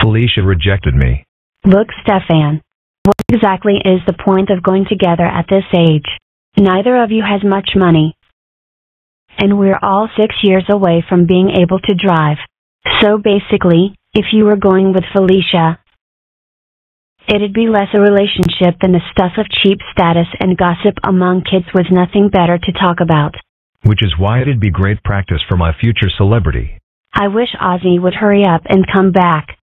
Felicia rejected me. Look, Stefan. What exactly is the point of going together at this age? Neither of you has much money. And we're all 6 years away from being able to drive. So basically, if you were going with Felicia, it'd be less a relationship than the stuff of cheap status and gossip among kids with nothing better to talk about. Which is why it'd be great practice for my future celebrity. I wish Ozy would hurry up and come back.